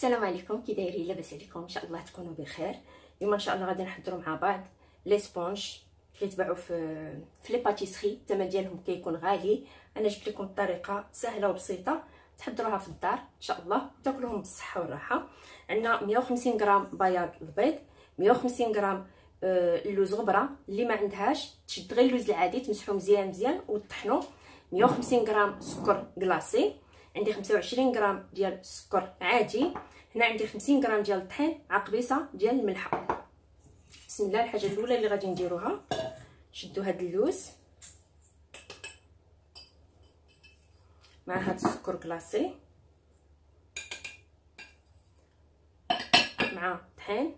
السلام عليكم، كي دايرين؟ لاباس عليكم؟ ان شاء الله تكونوا بخير. اليوم ان شاء الله غادي نحضروا مع بعض لي سبونج كيتباعوا في لي باتيسري. الثمن ديالهم كيكون غالي. انا جبت لكم طريقه سهله وبسيطه تحضروها في الدار ان شاء الله وتاكلوهم بالصحه والراحه. عندنا 150 غرام بياض البيض، 150 غرام اللوز غبره. اللي ما عندهاش تشد غير اللوز العادي تمسحوه مزيان وطحنوه. 150 غرام سكر كلاصي، عندي 25 غرام ديال السكر عادي، هنا عندي 50 غرام ديال الطحين، عقبيصه ديال الملحه. بسم الله. الحاجه الاولى اللي غادي نديروها، شدوا هاد اللوز مع هاد السكر كلاصي مع الطحين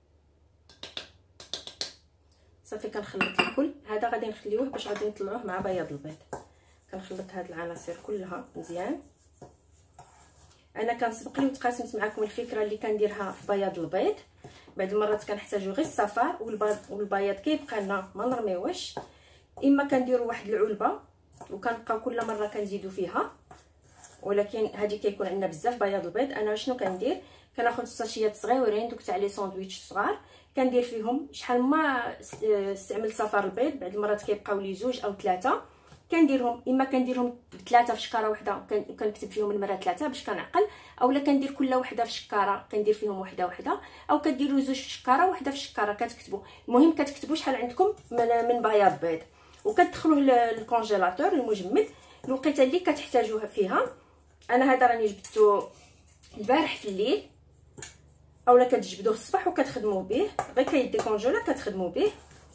صافي. كنخلط الكل. هذا غادي نخليوه باش غادي نطلعوه مع بياض البيض. كنخلط هاد العناصر كلها مزيان. انا كنسبق لي وتقاسمت معكم الفكره اللي كنديرها في بياض البيض. بعض المرات كنحتاجو غير الصفار والبياض كيبقى لنا ما نرميوش، اما كنديروا واحد العلبه وكنبقاو كل مره كنزيدو فيها، ولكن هذه كيكون عندنا بزاف بياض البيض. انا شنو كندير؟ كناخذ ساشيات صغيورين دوك تاع لي ساندويتش صغار، كندير فيهم شحال ما استعمل صفار البيض. بعض المرات كيبقاو لي 2 أو 3، كنديرهم اما كنديرهم ب3 في شكاره وحده وكنكتب فيهم المره 3 باش كنعقل، اولا كندير كل وحده في شكاره كندير فيهم وحده، او كديروا 2 في شكاره وحده في شكاره كتكتبوا. المهم كتكتبوا شحال عندكم من بياض بيض وكتدخلوه للكونجيلاتور المجمد الوقيته اللي كتحتاجوها فيها. انا هذا راني جبدته البارح في الليل، اولا كتجبدوه الصباح وكتخدموا به، غير كيديكونجولا كتخدموا به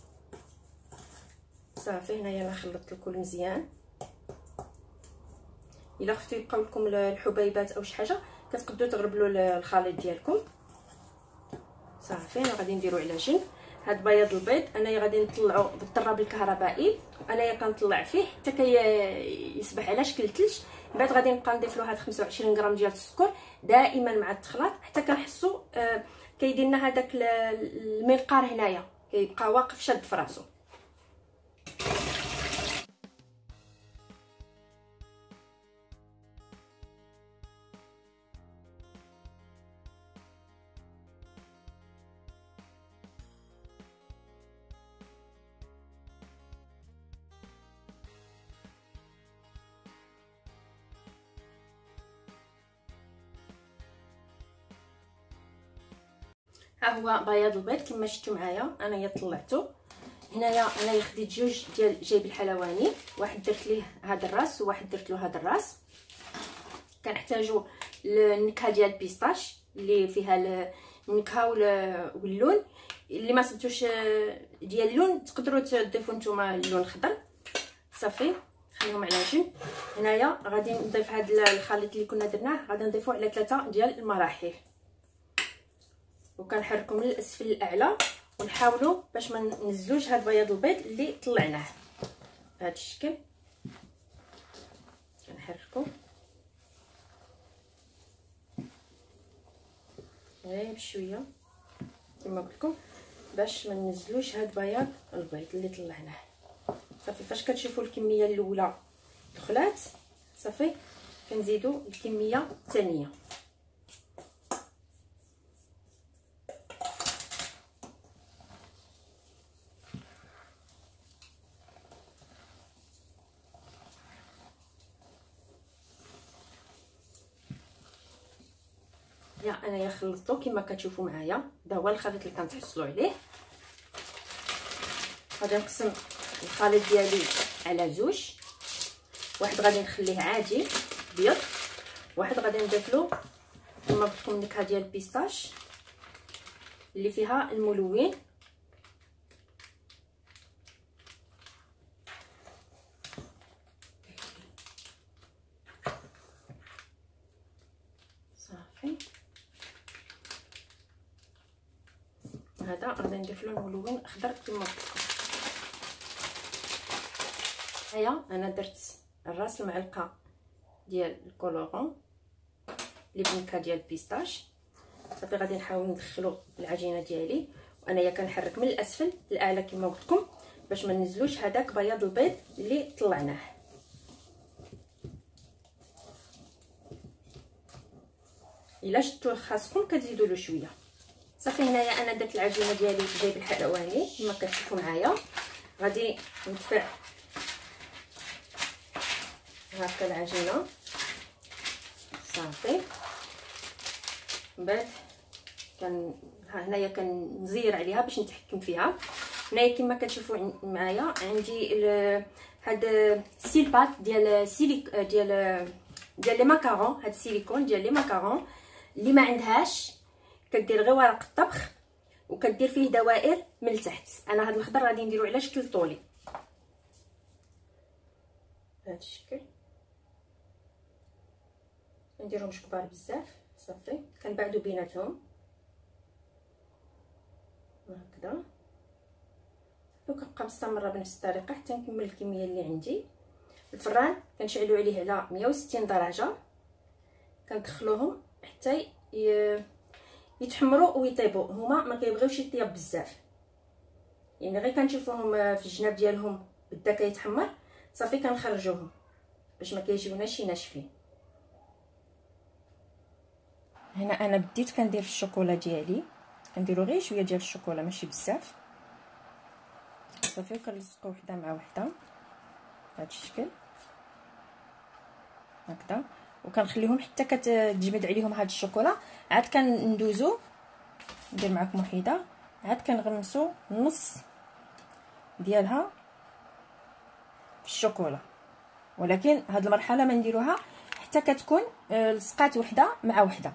صافي. هنايا انا خلطت الكل مزيان. الا خفتو يبقاو لكم الحبيبات او شي حاجه كتقدروا تغربلوا الخليط ديالكم صافي. انا غادي نديرو على جنب. هاد بياض البيض انايا غادي نطلعو بالطراب الكهربائي، انايا كنطلع فيه حتى يصبح على شكل ثلج. من بعد غادي نبقى نضيف له هاد 25 غرام ديال السكر دائما مع التخلاط حتى كنحسو كيدير لنا هذاك المنقار هنايا كيبقى واقف شاد في راسو. ها هو بياض البيض كما شفتوا معايا. انايا طلعته. هنايا انا خديت 2 ديال جيب الحلواني، واحد درت ليه هذا الراس وواحد درت له هذا الراس. كنحتاجوا النكهه ديال البيستاش اللي فيها النكهه واللون. اللي ما صبتوش ديال اللون تقدروا تضيفوا نتوما اللون الخضر صافي. خليهم على جنب. هنايا غادي نضيف هذا الخليط اللي كنا درناه، غادي نضيفوه على 3 ديال المراحل وكنحركوا من الاسفل للاعلى ونحاولوا باش ما ننزلوش هاد بياض البيض اللي طلعناه بهذا الشكل. كنحركوا غير بشويه كما قلت لكم باش ما ننزلوش هاد بياض البيض اللي طلعناه صافي. فاش كتشوفوا الكميه الاولى دخلات صافي كنزيدوا الكميه الثانيه. انايا خلطته كما كتشوفوا معايا. هذا هو الخليط اللي كنتحصلوا عليه. غادي نقسم الخليط ديالي على 2، واحد غادي نخليه عادي بيض، واحد غادي نضيف له كما قلت لكم النكهه ديال البيستاش اللي فيها الملون. صافي. هذا غادي نضيف له الملون اخضر كما قلت لكم. هيا انا درت الراس المعلقه ديال الكولورون اللي بنكهه ديال البيستاش صافي. غادي نحاول ندخلو العجينه ديالي وانايا كنحرك من الاسفل للاعلى كما قلت لكم باش ما ننزلوش هذاك بياض البيض اللي طلعناه. الا شفتوا خاصكم كتزيدوا له شويه. صافي هنايا انا درت العجينه ديالي جايب الحلواني كما كتشوفوا معايا. غادي ندفع هكا العجينه صافي. من بعد هنايا كنزير عليها باش نتحكم فيها. هنايا كما كتشوفوا معايا عندي هاد السيلبات ديال ديال لي ماكارون. هاد السيليكون ديال لي ماكارون اللي ما عندهاش كدير غير ورق الطبخ وكدير فيه دوائر من التحت. انا هاد الخضر غادي نديرو على شكل طولي بهذا الشكل. نديرهمش كبار بزاف صافي. كنبعدو بيناتهم هكذا وكنبقى مستمره بنفس الطريقه حتى نكمل الكميه اللي عندي. الفران كنشعلو عليه على 160 درجه. كندخلوهم حتى يتحمروا ويطيبوا. هما ما كيبغيوش يطيب بزاف، يعني غير كنشوفوهم في الجناب ديالهم بدا كيتحمر صافي كنخرجوهم باش ما كيجيوناش ناشفين. هنا انا بديت كندير في الشوكولا ديالي، كنديرو غير شويه ديال الشوكولا ماشي بزاف صافي. وكنلصقو وحده مع وحده بهذا الشكل هكذا. وكنخليهم حتى كتجمد عليهم هاد الشوكولا. عاد كندوزو ندير معكم وحده، عاد كنغمسو النص ديالها في الشوكولا. ولكن هاد المرحله ما نديروها حتى كتكون لصقات وحده مع وحده.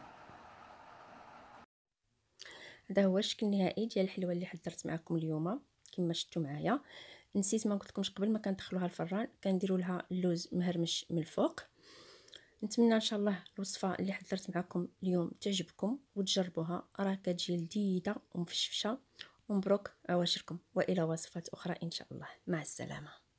هذا هو الشكل النهائي ديال الحلوه اللي حضرت معكم اليوم. كما شفتوا معايا نسيت ما قلتلكمش قبل ما كندخلوها الفران كنديروا لها اللوز مهرمش من الفوق. نتمنى ان شاء الله الوصفه اللي حضرت معكم اليوم تعجبكم وتجربوها، راه كتجي لذيذه ومفشفشه. ومبروك عواشركم والى وصفات اخرى ان شاء الله. مع السلامه.